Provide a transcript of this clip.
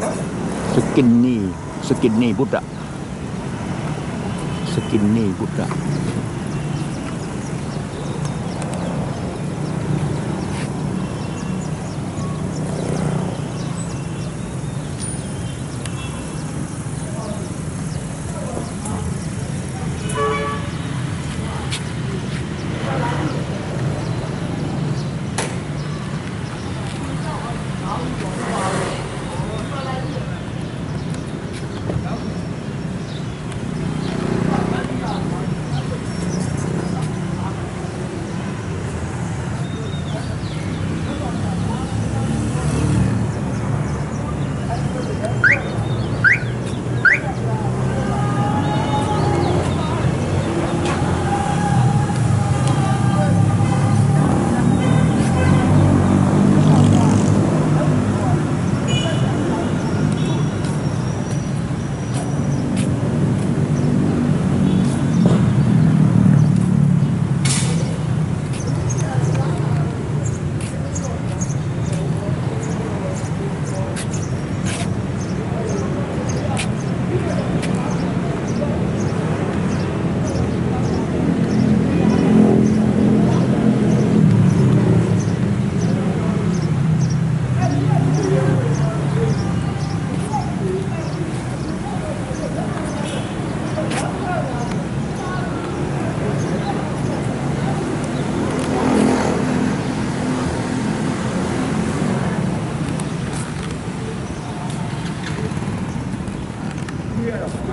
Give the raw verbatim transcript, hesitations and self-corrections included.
สกินนี่สกินนี่พุทธะสกินนี่พุทธะ Beautiful.